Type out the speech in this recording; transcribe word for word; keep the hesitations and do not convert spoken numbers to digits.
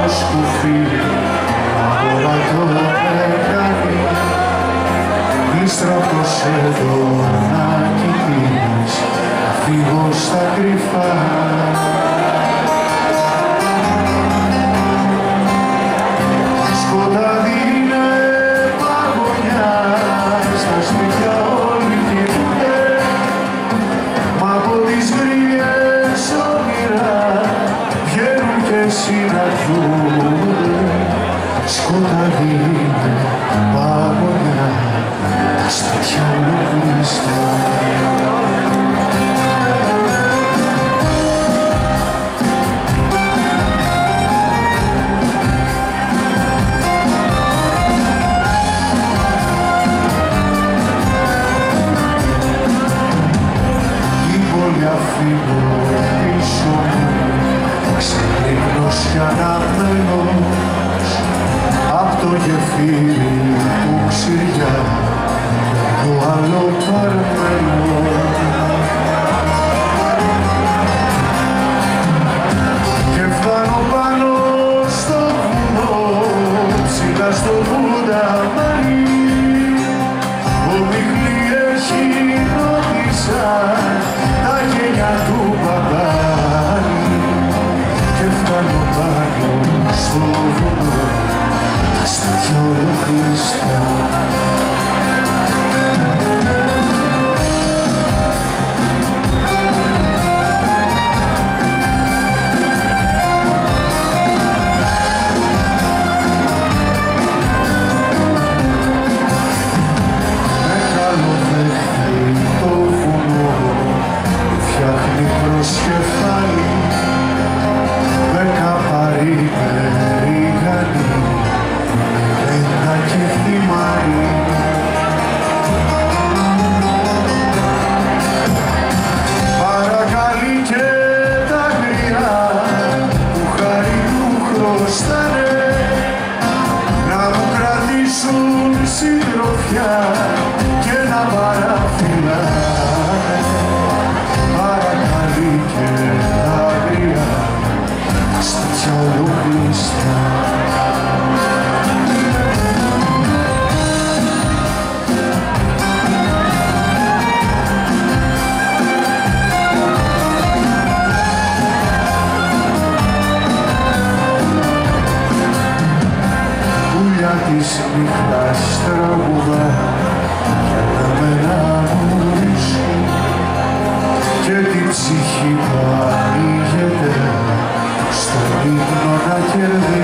σκουφί, τώρα το έκανε, στραπώσε εδώ να κοιτήσεις, να φύγω στα κρυφά. Σκοτάδι είναι παγωνιά, στα σπίτια όλοι κοιτούνται, μα από τις γρίλες όνειρα βγαίνουν και συναντιούνται. Σκοτάδι είναι παγωνιά, τα σπίτια όλου κλειστά. Φύγω πίσω μου, ξεπλήγνος κι αναπνέος απ' το γεφύρι που ξηριά το άλλο παρμένο. Και φτάνω πάνω στο βουνό, ψηλά στο Βουνταμάρι, ομίχλη έχει νότισα τα γένια του μπαμπάρι. Και φτάνω πάνω στο βουνό, τα σπίτια όλα κλειστά. Με καλοδέχθη το βουνό, φτιάχνει προς κεφάλι, δέκα παρήμεροι γανοί, ένα και θυμάρι. Παρακαλεί και τα γριά που χάρη του χρωστάνε, να μου κρατήσουν συντροφιά και να παραφυλάνε. Παρακαλεί και τα γριά, τα σπίτια όλου κλειστά. Πουλιά της νύχτας τραγουδά για να με αναγνωρίσουν και την ψυχή που ανοίγεται στον ύπνο να κερδίσει.